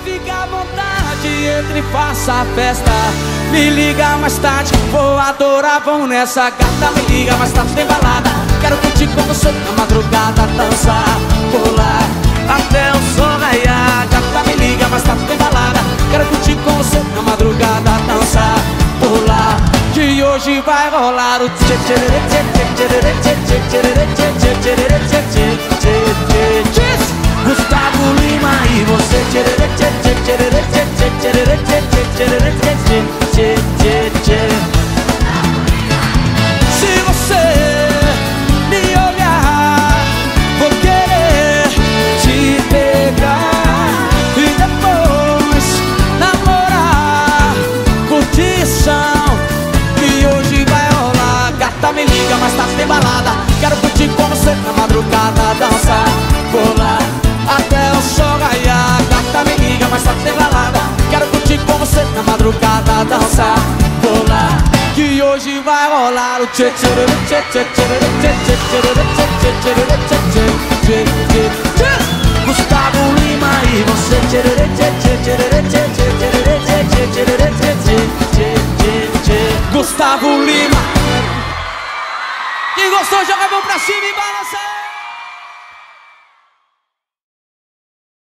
fica à vontade, entre e faça a festa. Me liga mais tarde, vou adorar, vamos nessa gata. Me liga mais tarde, tem balada. Quero curtir com você na madrugada, dançar, pular até o sol raiar. Gata, me liga mais tarde, tem balada. Quero curtir com você na madrugada, dançar, pular, que hoje vai rolar o tchê tchê tchê tchê tchê tchê tchê tchê tchê tchê tchê. Gustavo Lima e você tchê tchê tchê tchê tchê tchê tchê tchê tchê tchê. Se você me olhar, vou querer te pegar e depois namorar. Curtição que hoje vai rolar. Gata, me liga, mais tarde tem balada. Quero curtir com você na madrugada, dançar, pular até o sol raiar. Gata, me liga, mais tarde tem balada. Quero curtir com você na madrugada, dançar, pular, que hoje vai rolar o tchê tchê tchê tchê tchê tchê tchê tchê tchê tchê. Gustavo Lima e você tchê tchê tchê tchê tchê tchê tchê tchê tchê. Gustavo Lima. Quem gostou, joga a mão pra cima e balança.